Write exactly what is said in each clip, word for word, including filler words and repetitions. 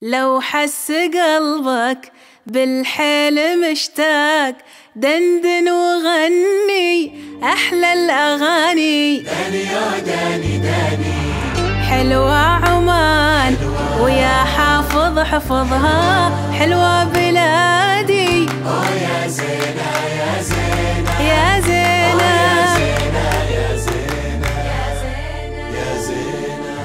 لو حس قلبك بالحيل مشتاق دندن وغني أحلى الأغاني. داني يا داني داني حلوة عمان ويا حافظ حفظها، حلوة بلادي أوه يا زينة يا زينة يا زينة يا زينة يا زينة.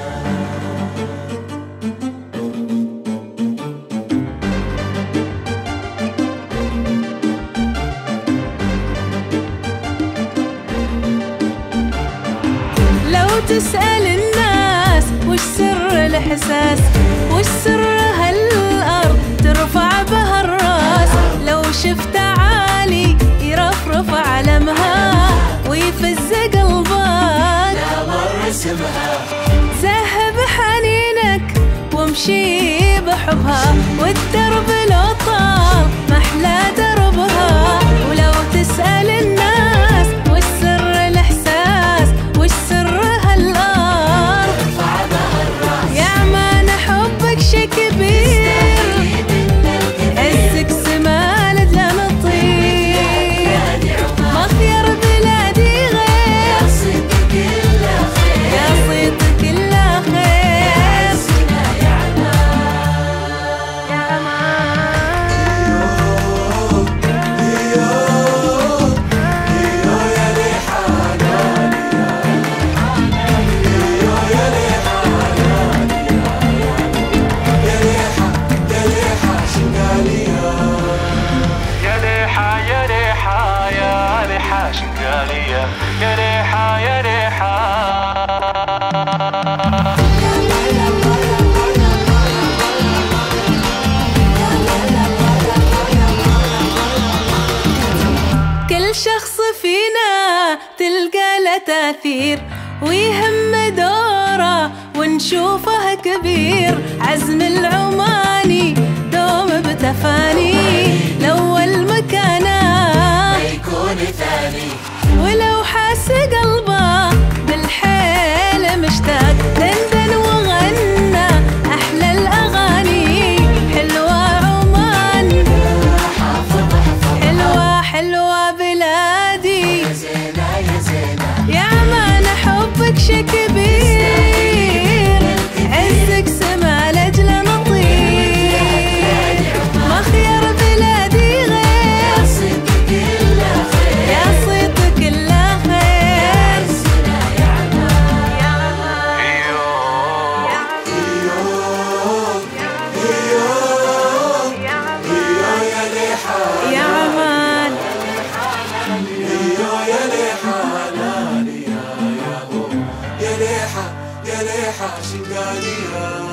لو تسأل الناس وش سر الإحساس، وش سر هالأرض ترفع بها الراس، لو شفت عالي يرفرف علمها ويفز قلبك لا مر اسمها، زهب حنينك وامشي بحبها، والدرب لو طال محلى دربها. ولو تسأل الناس وش سر الإحساس، وش سر هالأرض ارفع بها الراس، يا عمان حبك شي كبير، عزك سمالد لا نطير، مخير بلادي غير، يا صيتك إلا خير، يا صيتك إلا خير يا عمان يا عمان. شنقالية يا ريحة يا ريحة. كل شخص فينا تلقى له تأثير ويهم دوره ونشوفه كبير، عزم العماني دوم بتفاني، لو المكانه يكون ثاني، ولو حاس قلبه بالحيل مشتاق دندن وغنى أحلى الأغاني. حلوة عمان حلوة حلوة بلادي يا زينة يا زينة يا عمان حبك شي كبير، عزك سما لأجل نطير، مخير بلادي غير، يا صيتك إلا خير، يا صيتك إلا خير يا عمان يا عمان يا عمان يا ريحة يا عمان يا ريحة ناني يا يا ريحة يا ريحة شنقالية.